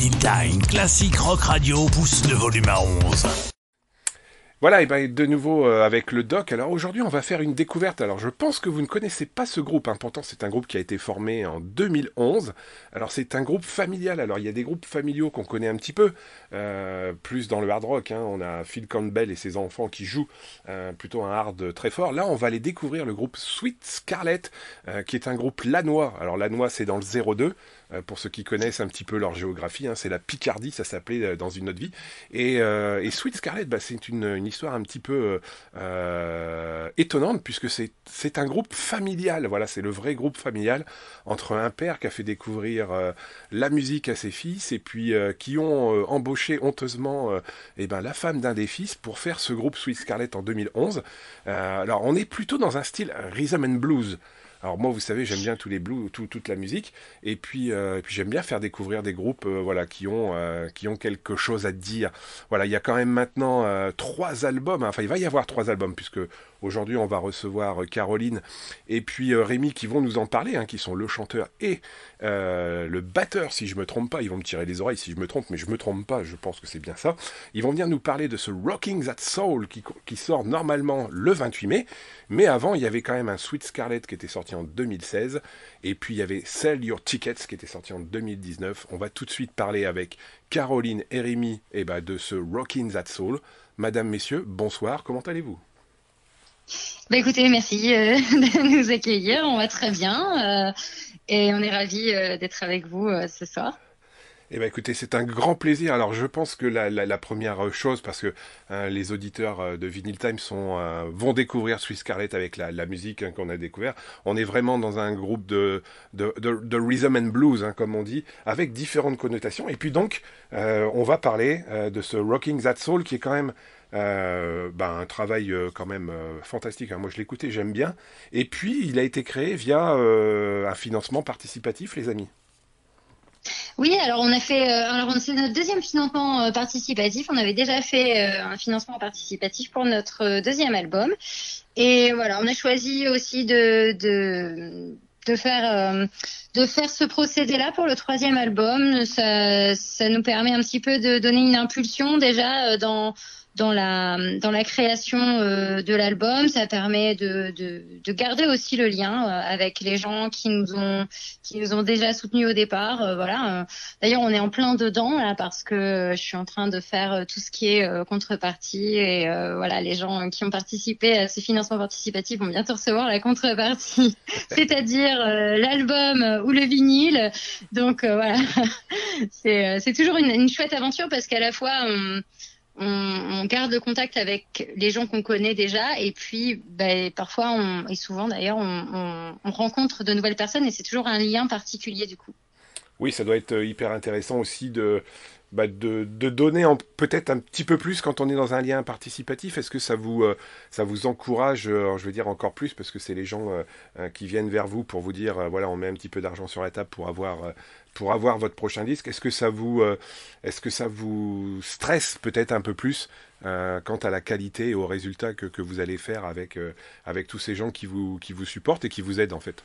Vinyl Time, classique rock radio pousse le volume à 11. Voilà, et ben de nouveau avec le doc. Alors aujourd'hui, on va faire une découverte. Alors je pense que vous ne connaissez pas ce groupe, hein. Pourtant c'est un groupe qui a été formé en 2011. Alors c'est un groupe familial. Alors il y a des groupes familiaux qu'on connaît un petit peu, plus dans le hard rock, hein. On a Phil Campbell et ses enfants qui jouent plutôt un hard très fort. Là, on va aller découvrir le groupe Sweet Scarlett, qui est un groupe lannois. Alors lannois, c'est dans le 02. Pour ceux qui connaissent un petit peu leur géographie, hein, c'est la Picardie, ça s'appelait dans une autre vie. Et Sweet Scarlett, bah, c'est une histoire un petit peu étonnante, puisque c'est un groupe familial. Voilà, c'est le vrai groupe familial entre un père qui a fait découvrir la musique à ses fils, et puis qui ont embauché honteusement eh ben, la femme d'un des fils pour faire ce groupe Sweet Scarlett en 2011. Alors, on est plutôt dans un style rhythm and blues. Alors moi, vous savez, j'aime bien tous les blues, toute la musique, et puis j'aime bien faire découvrir des groupes, voilà, qui ont quelque chose à dire. Voilà, il y a quand même maintenant 3 albums, hein. Enfin, il va y avoir 3 albums puisque aujourd'hui on va recevoir Caroline et puis Rémi qui vont nous en parler, hein, qui sont le chanteur et le batteur, si je me trompe pas. Ils vont me tirer les oreilles si je me trompe, mais je me trompe pas. Je pense que c'est bien ça. Ils vont venir nous parler de ce Rocking That Soul qui sort normalement le 28 mai. Mais avant, il y avait quand même un Sweet Scarlett qui était sorti en 2016. Et puis, il y avait Sell Your Tickets qui était sorti en 2019. On va tout de suite parler avec Caroline et Rémi de ce Rockin' That Soul. Madame, messieurs, bonsoir. Comment allez-vous ? Bah écoutez, merci de nous accueillir. On va très bien et on est ravis d'être avec vous ce soir. Eh bien, écoutez, c'est un grand plaisir. Alors, je pense que la première chose, parce que les auditeurs de Vinyl Time vont découvrir Sweet Scarlett avec la musique, hein, qu'on a découvert. On est vraiment dans un groupe de rhythm and blues, hein, comme on dit, avec différentes connotations. Et puis donc, on va parler de ce Rocking That Soul, qui est quand même un travail quand même fantastique, hein. Moi, je l'écoutais, j'aime bien. Et puis, il a été créé via un financement participatif, les amis. Oui, alors on a fait, alors c'est notre deuxième financement participatif. On avait déjà fait un financement participatif pour notre deuxième album, et voilà, on a choisi aussi de faire ce procédé-là pour le troisième album. Ça nous permet un petit peu de donner une impulsion déjà dans la création de l'album. Ça permet de garder aussi le lien avec les gens qui nous ont déjà soutenus au départ. Voilà. D'ailleurs, on est en plein dedans là parce que je suis en train de faire tout ce qui est contrepartie, et voilà, les gens qui ont participé à ce financement participatif vont bientôt recevoir la contrepartie, c'est-à-dire l'album ou le vinyle. Donc voilà, c'est toujours une chouette aventure parce qu'à la fois on garde le contact avec les gens qu'on connaît déjà, et puis parfois et souvent d'ailleurs on rencontre de nouvelles personnes, et c'est toujours un lien particulier du coup. Oui, ça doit être hyper intéressant aussi de donner peut-être un petit peu plus quand on est dans un lien participatif. Est-ce que ça vous encourage, je veux dire encore plus, parce que c'est les gens qui viennent vers vous pour vous dire, voilà, on met un petit peu d'argent sur la table pour avoir votre prochain disque. Est-ce que ça vous stresse peut-être un peu plus quant à la qualité et au résultat que vous allez faire avec tous ces gens qui vous supportent et qui vous aident en fait?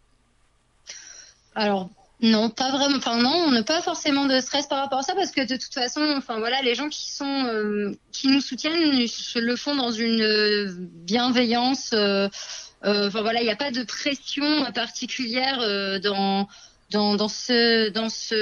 Alors non, pas vraiment. Enfin non, on n'a pas forcément de stress par rapport à ça, parce que de toute façon, enfin voilà, les gens qui nous soutiennent le font dans une bienveillance. Enfin voilà, il n'y a pas de pression particulière dans cette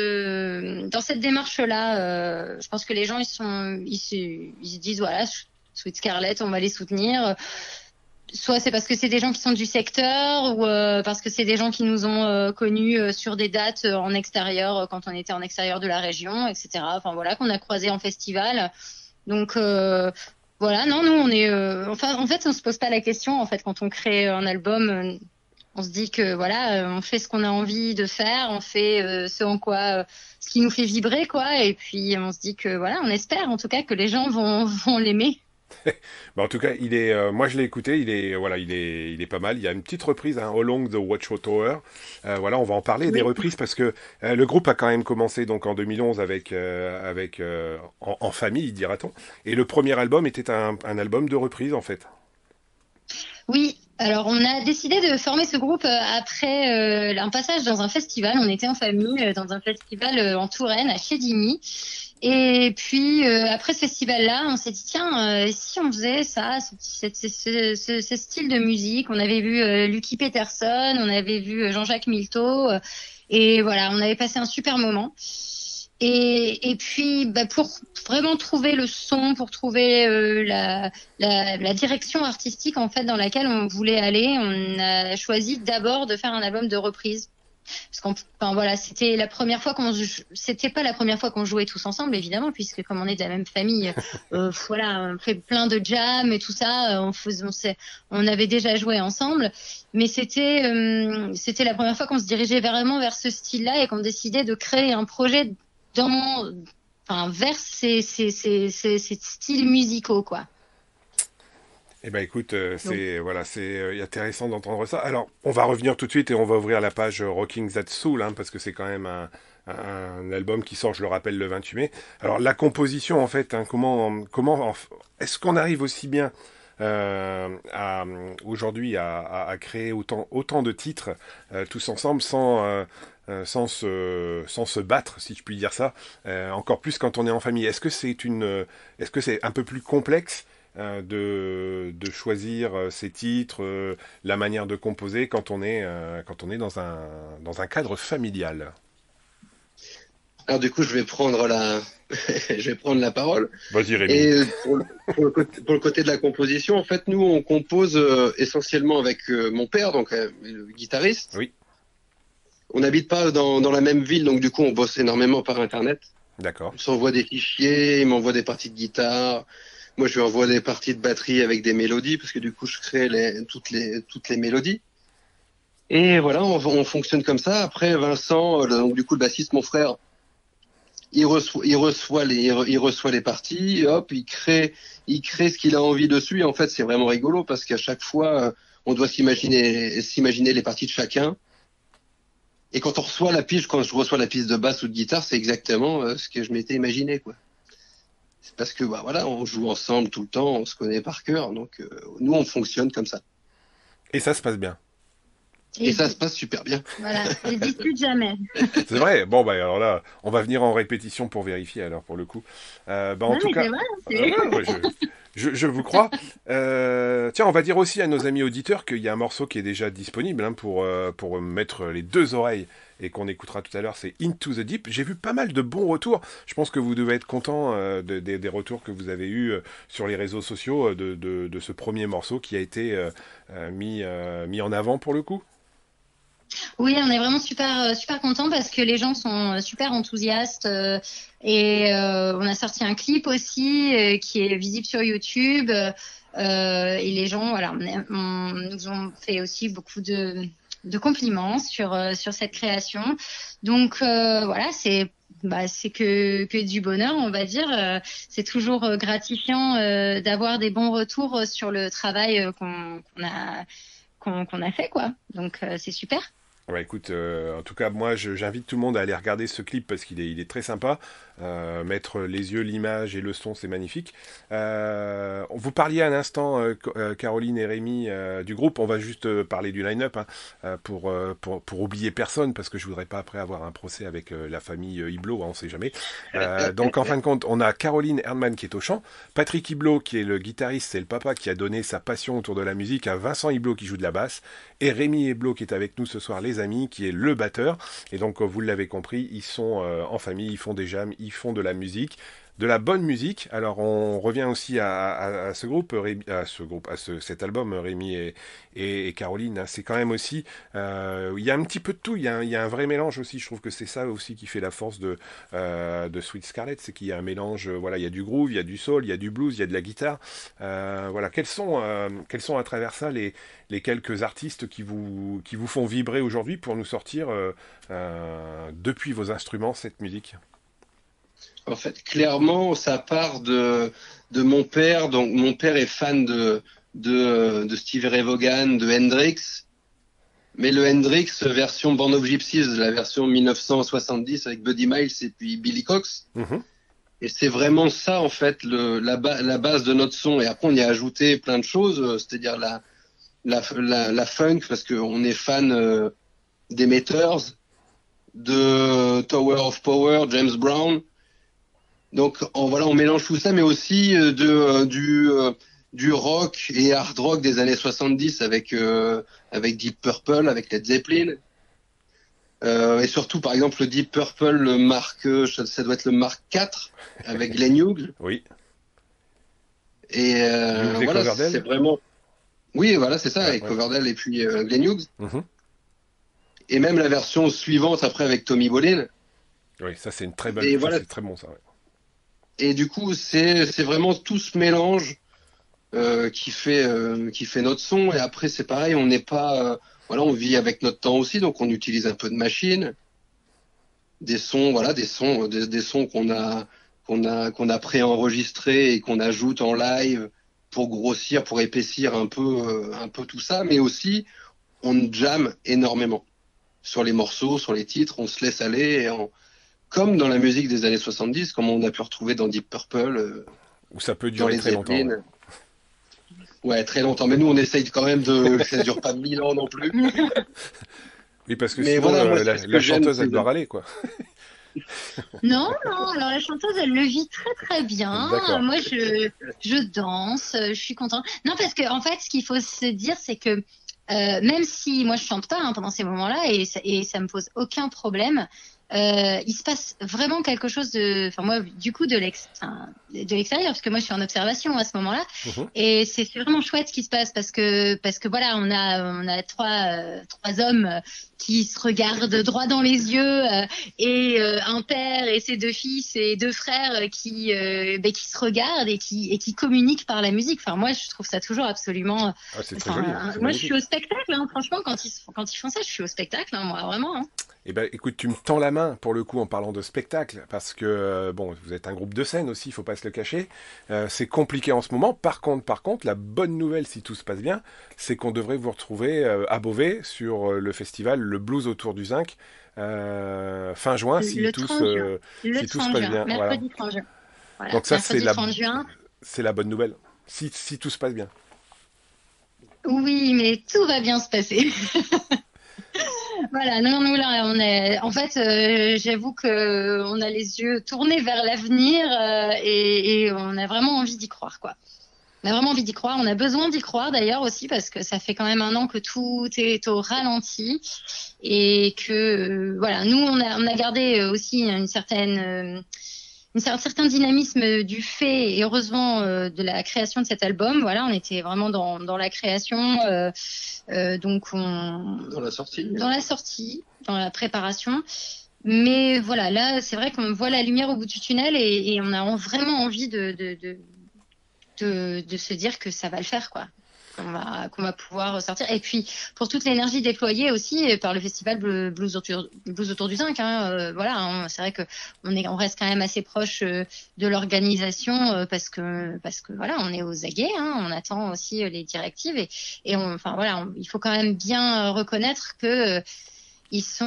démarche-là. Je pense que les gens ils se disent voilà, Sweet Scarlett, on va les soutenir. Soit c'est parce que c'est des gens qui sont du secteur, ou parce que c'est des gens qui nous ont connus sur des dates en extérieur, quand on était en extérieur de la région, etc. Enfin voilà, qu'on a croisé en festival. Donc voilà, non, nous on est, enfin en fait on se pose pas la question en fait quand on crée un album. On se dit que voilà, on fait ce qu'on a envie de faire, on fait ce qui nous fait vibrer quoi, et puis on se dit que voilà, on espère en tout cas que les gens vont l'aimer. En tout cas, moi je l'ai écouté, il est pas mal. Il y a une petite reprise, hein, Along the Watchtower. Voilà, on va en parler des reprises parce que le groupe a quand même commencé donc en 2011 en famille, dira-t-on. Et le premier album était un album de reprise en fait. Oui, Alors, on a décidé de former ce groupe après un passage dans un festival. On était en famille dans un festival en Touraine, à Chédigny. Et puis, après ce festival-là, on s'est dit, tiens, si on faisait ça, ce style de musique. On avait vu Lucky Peterson, on avait vu Jean-Jacques Milteau. Et voilà, on avait passé un super moment. Et puis, pour vraiment trouver le son, pour trouver la direction artistique en fait dans laquelle on voulait aller, on a choisi d'abord de faire un album de reprise. Enfin voilà, c'était pas la première fois qu'on jouait tous ensemble évidemment, puisque comme on est de la même famille, voilà, on fait plein de jams et tout ça, on avait déjà joué ensemble, mais c'était la première fois qu'on se dirigeait vraiment vers ce style-là et qu'on décidait de créer un projet vers ces styles musicaux, quoi. Eh ben écoute, c'est intéressant d'entendre ça. Alors, on va revenir tout de suite et on va ouvrir la page Rocking That Soul, hein, parce que c'est quand même un album qui sort, je le rappelle, le 28 mai. Alors, la composition, en fait, hein, est-ce qu'on arrive aussi bien aujourd'hui à créer autant de titres tous ensemble sans se battre, si je puis dire ça, encore plus quand on est en famille. Est-ce que c'est un peu plus complexe de choisir ces titres, la manière de composer quand on est dans un cadre familial? Alors du coup, je vais prendre la parole. Vas-y Rémi. Et pour le côté de la composition, en fait, nous on compose essentiellement avec mon père, donc le guitariste. Oui. On n'habite pas dans la même ville, donc du coup on bosse énormément par internet. D'accord. On s'envoie des fichiers, il m'envoie des parties de guitare. Moi, je lui envoie des parties de batterie avec des mélodies, parce que du coup, je crée toutes les mélodies. Et voilà, on fonctionne comme ça. Après, Vincent, donc du coup, le bassiste, mon frère, il reçoit les parties, et hop, il crée ce qu'il a envie dessus. Et en fait, c'est vraiment rigolo, parce qu'à chaque fois, on doit s'imaginer les parties de chacun. Et quand je reçois la piste de basse ou de guitare, c'est exactement ce que je m'étais imaginé, quoi. C'est parce que voilà, on joue ensemble tout le temps, on se connaît par cœur, donc nous on fonctionne comme ça. Et ça se passe bien. Et ça se passe super bien. Voilà, je dispute jamais. C'est vrai. Bon alors là, on va venir en répétition pour vérifier alors pour le coup. En tout cas, je vous crois. Tiens, on va dire aussi à nos amis auditeurs qu'il y a un morceau qui est déjà disponible hein, pour mettre les deux oreilles et qu'on écoutera tout à l'heure, c'est Into the Deep. J'ai vu pas mal de bons retours. Je pense que vous devez être content des retours que vous avez eus sur les réseaux sociaux de ce premier morceau qui a été mis en avant pour le coup. Oui, on est vraiment super contents parce que les gens sont super enthousiastes et on a sorti un clip aussi qui est visible sur YouTube et les gens voilà nous ont fait aussi beaucoup de compliments sur cette création. Donc voilà, c'est que du bonheur, on va dire. C'est toujours gratifiant d'avoir des bons retours sur le travail qu'on a fait, quoi. Donc c'est super. Ouais, écoute, en tout cas, moi, j'invite tout le monde à aller regarder ce clip parce qu'il est très sympa. Mettre les yeux, l'image et le son, c'est magnifique. Vous parliez à l'instant, Caroline et Rémi, du groupe. On va juste parler du line-up hein, pour oublier personne parce que je voudrais pas après avoir un procès avec la famille Iblot, hein, on sait jamais. Donc, en fin de compte, on a Caroline Erdmann qui est au chant, Patrick Iblot qui est le guitariste, c'est le papa qui a donné sa passion autour de la musique, à Vincent Iblot qui joue de la basse, et Rémi Iblot qui est avec nous ce soir, les amis, qui est le batteur. Et donc, vous l'avez compris, ils sont en famille, ils font des jams, ils font de la musique, de la bonne musique. Alors, on revient aussi à cet album, Rémi et Caroline. Hein. C'est quand même aussi, il y a un petit peu de tout. Il y a un vrai mélange aussi. Je trouve que c'est ça aussi qui fait la force de Sweet Scarlett, c'est qu'il y a un mélange. Voilà, il y a du groove, il y a du soul, il y a du blues, il y a de la guitare. Voilà, quels sont à travers ça les quelques artistes qui vous font vibrer aujourd'hui pour nous sortir depuis vos instruments cette musique? En fait, clairement, ça part de mon père. Donc, mon père est fan de Stevie Ray Vaughan, de Hendrix. Mais le Hendrix version Band of Gypsies, la version 1970 avec Buddy Miles et puis Billy Cox. Mm-hmm. Et c'est vraiment ça, en fait, la base de notre son. Et après, on y a ajouté plein de choses, c'est-à-dire la funk, parce qu'on est fan des Meters, de Tower of Power, James Brown. Donc on mélange tout ça, mais aussi du rock et hard rock des années 70 avec Deep Purple, avec Led Zeppelin. Et surtout, par exemple, le Deep Purple, ça doit être le Mark IV avec Glenn Hughes. Oui. Et voilà, c'est vraiment. Oui, voilà, c'est ça, avec Coverdale et puis Glenn Hughes. Mm-hmm. Et même la version suivante après avec Tommy Bolin. Oui, ça c'est une très bonne. C'est très bon ça. Ouais. Et du coup, c'est vraiment tout ce mélange qui fait notre son. Et après, c'est pareil, on n'est pas. On vit avec notre temps aussi, donc on utilise un peu de machine, des sons qu'on a préenregistrés et qu'on ajoute en live pour grossir, pour épaissir un peu tout ça, mais aussi on jamme énormément sur les morceaux, sur les titres, on se laisse aller, comme dans la musique des années 70, comme on a pu retrouver dans Deep Purple. Où ça peut durer très longtemps. Ouais, très longtemps. Mais nous, on essaye quand même que ça dure pas 1000 ans non plus. Oui, parce que sinon, la chanteuse, elle doit râler, quoi. Non, alors la chanteuse, elle le vit très très bien. Moi, je danse, je suis contente. Non, parce que en fait, ce qu'il faut se dire, c'est que même si moi je chante pas pendant ces moments-là et ça me pose aucun problème, il se passe vraiment quelque chose moi du coup de l'extérieur, parce que moi je suis en observation à ce moment-là, et c'est vraiment chouette ce qui se passe parce que voilà, on a trois hommes qui se regardent droit dans les yeux, et un père et ses deux fils et deux frères qui se regardent et qui communiquent par la musique. Enfin, moi je trouve ça toujours absolument. C'est très joli. Moi je suis au spectacle, franchement, quand ils font ça, je suis au spectacle, moi vraiment. Eh ben, écoute, tu me tends la main pour le coup en parlant de spectacle, parce que vous êtes un groupe de scène aussi, il faut pas se le cacher. C'est compliqué en ce moment. Par contre, la bonne nouvelle, si tout se passe bien, c'est qu'on devrait vous retrouver à Beauvais sur le festival Le Blues autour du Zinc fin juin, si tout se passe bien. Mercredi 30 juin. Voilà. Donc ça, c'est la bonne nouvelle, si tout se passe bien. Oui, mais tout va bien se passer. Voilà, non, nous là, en fait, j'avoue que on a les yeux tournés vers l'avenir, et on a vraiment envie d'y croire, quoi. On a vraiment envie d'y croire. On a besoin d'y croire d'ailleurs aussi, parce que ça fait quand même un an que tout est au ralenti, et que voilà, nous on a gardé aussi un certain dynamisme du fait, et heureusement, de la création de cet album. Voilà, on était vraiment dans la création, donc dans la sortie, dans la préparation. Mais voilà, là, c'est vrai qu'on voit la lumière au bout du tunnel, et on a vraiment envie de se dire que ça va le faire, quoi. Qu'on va pouvoir sortir. Et puis, pour toute l'énergie déployée aussi par le festival Blues autour du Zinc, c'est vrai que on reste quand même assez proche de l'organisation, parce que voilà, on est aux aguets, on attend aussi les directives, et il faut quand même bien reconnaître que ils sont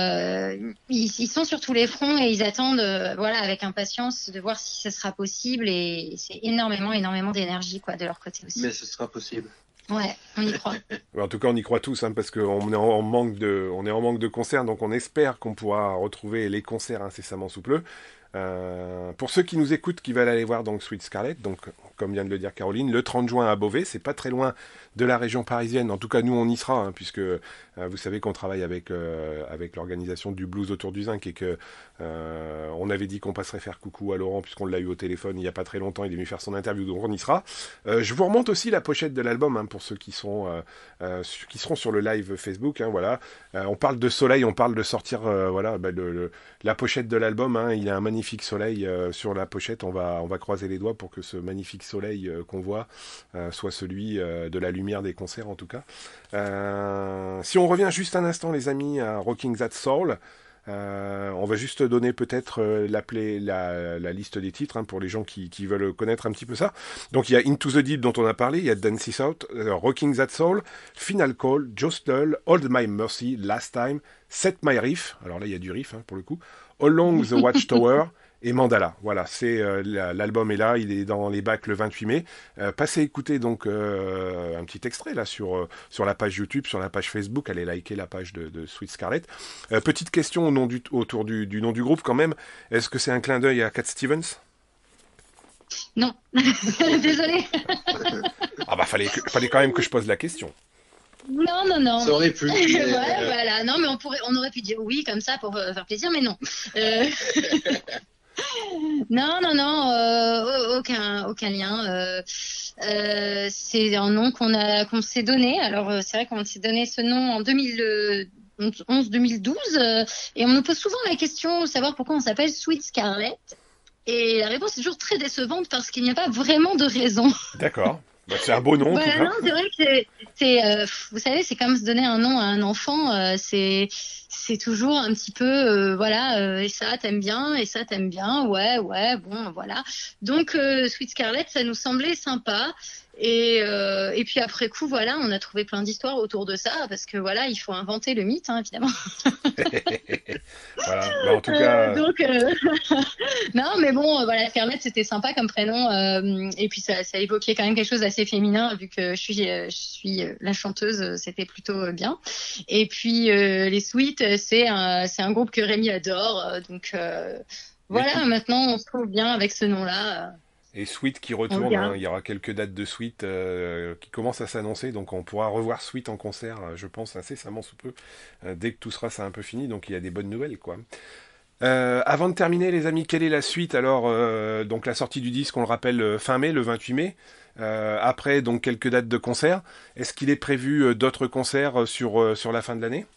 sur tous les fronts, et ils attendent avec impatience de voir si ce sera possible, et c'est énormément d'énergie, quoi, de leur côté aussi. Mais ce sera possible. Ouais, on y croit. En tout cas, on y croit tous, parce qu'on est en manque de concerts, donc on espère qu'on pourra retrouver les concerts incessamment sous peu. Pour ceux qui nous écoutent, qui veulent aller voir donc Sweet Scarlet, donc comme vient de le dire Caroline, le 30 juin à Beauvais, c'est pas très loin de la région parisienne. En tout cas, nous on y sera, puisque vous savez qu'on travaille avec l'organisation du Blues autour du Zinc, et que on avait dit qu'on passerait faire coucou à Laurent, puisqu'on l'a eu au téléphone il y a pas très longtemps, il est venu faire son interview, donc on y sera. Je vous remonte aussi la pochette de l'album, pour ceux qui seront sur le live Facebook. Voilà, on parle de soleil, on parle de sortir, la pochette de l'album. Il y a un magnifique soleil sur la pochette. On va croiser les doigts pour que ce magnifique soleil qu'on voit soit celui de la lumière des concerts, en tout cas. Si on revient juste un instant, les amis, à Rocking That Soul, on va juste donner peut-être la liste des titres, pour les gens qui veulent connaître un petit peu ça. Donc il y a Into the Deep dont on a parlé, il y a Dance It Out, Rocking That Soul, Final Call, Jostle, Hold My Mercy, Last Time, Set My Riff, alors là il y a du riff, pour le coup, Along the Watchtower, et Mandala. Voilà, c'est l'album est là, il est dans les bacs le 28 mai. Passez écouter donc un petit extrait là sur la page YouTube, sur la page Facebook. Allez liker la page de Sweet Scarlett. Petite question autour du nom du groupe quand même. Est-ce que c'est un clin d'œil à Cat Stevens? Non, désolée. Ah bah fallait quand même que je pose la question. Non, non, non. Ça aurait pu. Ouais, voilà. Non, mais on aurait pu dire oui comme ça pour faire plaisir, mais non. Non, non, non, aucun lien. C'est un nom qu'on s'est donné. Alors, c'est vrai qu'on s'est donné ce nom en 2011-2012, et on nous pose souvent la question de savoir pourquoi on s'appelle Sweet Scarlett. Et la réponse est toujours très décevante parce qu'il n'y a pas vraiment de raison. D'accord. Bah, c'est un beau nom. Voilà, en tout cas. non, c'est vrai que vous savez, c'est comme se donner un nom à un enfant. C'est toujours un petit peu, voilà, et ça t'aimes bien, ouais, bon, voilà. Donc Sweet Scarlett, ça nous semblait sympa. Et puis après coup, voilà, on a trouvé plein d'histoires autour de ça parce que voilà, il faut inventer le mythe, hein, évidemment. Voilà. Bah, en tout cas. Donc non, mais bon, voilà, Scarlett, c'était sympa comme prénom, et puis ça évoquait quand même quelque chose d'assez féminin vu que je suis la chanteuse, c'était plutôt bien. Et puis les Sweet, c'est un groupe que Rémi adore, donc voilà, maintenant on se trouve bien avec ce nom-là. Et Sweet qui retourne, hein, il y aura quelques dates de Sweet qui commencent à s'annoncer, donc on pourra revoir Sweet en concert, je pense, incessamment sous peu, dès que tout sera ça un peu fini, donc il y a des bonnes nouvelles, quoi. Avant de terminer, les amis, quelle est la suite? Alors, donc la sortie du disque, on le rappelle, fin mai, le 28 mai. Après, donc quelques dates de concert. Est-ce qu'il est prévu d'autres concerts sur la fin de l'année?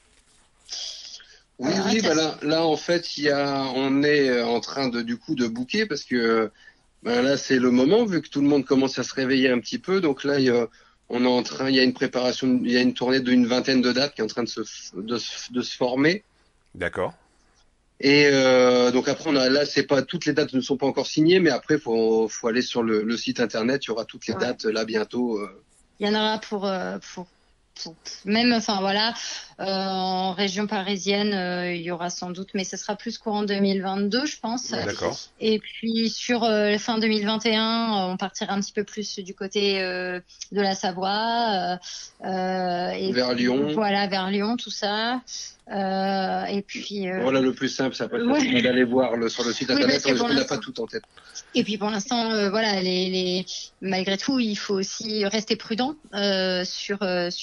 Oui, oui, bah là, en fait, on est en train du coup de booker parce que ben là, c'est le moment vu que tout le monde commence à se réveiller un petit peu. Donc là, il y a une préparation, il y a une tournée d'une vingtaine de dates qui est en train de se former. D'accord. Et donc après, là, c'est pas toutes les dates ne sont pas encore signées, mais après, faut aller sur le site internet. Il y aura toutes les dates là bientôt. Il y en aura pour même, enfin voilà, en région parisienne, il y aura sans doute, mais ce sera plus courant 2022, je pense. D'accord. Et puis sur fin 2021, on partira un petit peu plus du côté de la Savoie, et vers Lyon. Voilà, vers Lyon, tout ça. Et puis voilà le plus simple, ça peut être d'aller voir sur le site internet, parce qu'on n'a pas tout en tête. Et puis pour l'instant, voilà, malgré tout, il faut aussi rester prudent sur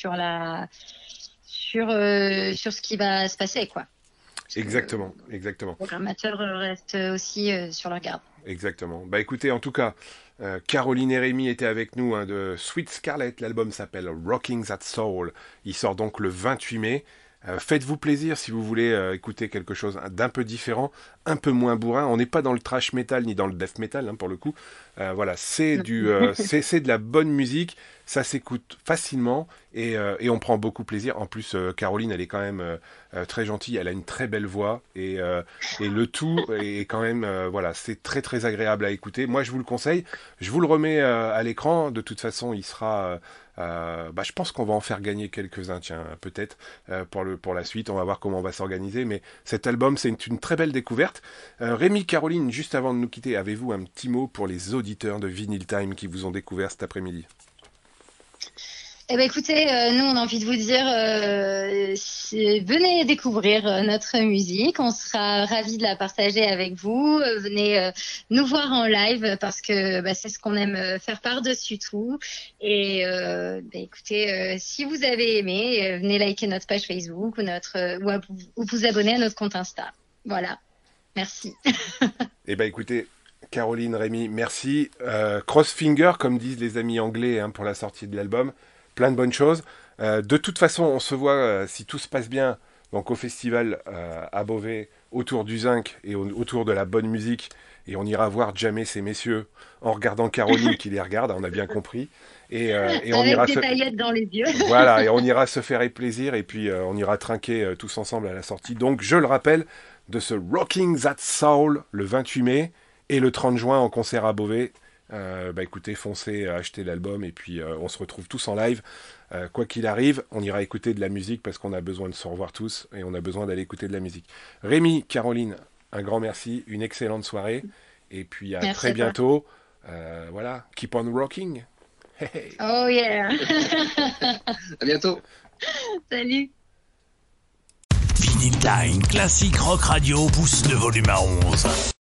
ce qui va se passer, quoi. Exactement. Le programmateur reste aussi sur leur garde. Exactement. Bah écoutez, en tout cas, Caroline et Rémi étaient avec nous, hein, de Sweet Scarlett. L'album s'appelle Rocking That Soul. Il sort donc le 28 mai. Faites-vous plaisir si vous voulez écouter quelque chose d'un peu différent, un peu moins bourrin. On n'est pas dans le thrash metal ni dans le death metal, hein, pour le coup. Voilà, c'est de la bonne musique. Ça s'écoute facilement et on prend beaucoup plaisir. En plus, Caroline, elle est quand même très gentille. Elle a une très belle voix et le tout est quand même voilà, c'est très très agréable à écouter. Moi, je vous le conseille. Je vous le remets à l'écran. De toute façon, il sera je pense qu'on va en faire gagner quelques-uns, tiens, peut-être, pour la suite. On va voir comment on va s'organiser. Mais cet album, c'est une très belle découverte. Rémi, Caroline, juste avant de nous quitter, avez-vous un petit mot pour les auditeurs de Vinyl Time qui vous ont découvert cet après-midi? Eh ben écoutez, nous on a envie de vous dire, venez découvrir notre musique, on sera ravis de la partager avec vous. Venez nous voir en live parce que c'est ce qu'on aime faire par-dessus tout. Et écoutez, si vous avez aimé, venez liker notre page Facebook ou vous abonner à notre compte Insta. Voilà, merci. Eh ben écoutez, Caroline, Rémi, merci. Crossfinger, comme disent les amis anglais, hein, pour la sortie de l'album. Plein de bonnes choses. De toute façon, on se voit, si tout se passe bien, donc au festival à Beauvais, autour du zinc et autour de la bonne musique. Et on ira voir jammer ces messieurs en regardant Caroline qui les regarde, on a bien compris. Et on avec ira des paillettes dans les yeux. Voilà, et on ira se faire plaisir et puis on ira trinquer tous ensemble à la sortie. Donc, je le rappelle, de ce Rocking That Soul le 28 mai et le 30 juin en concert à Beauvais. Écoutez, foncez acheter l'album et puis on se retrouve tous en live. Quoi qu'il arrive, on ira écouter de la musique parce qu'on a besoin de se revoir tous et on a besoin d'aller écouter de la musique. Rémi, Caroline, un grand merci, une excellente soirée. Et puis à Merci très à toi. bientôt. Voilà, keep on rocking. Hey, hey. Oh yeah. À bientôt. Salut. Vinyl Time, classique rock radio pousse le volume à 11.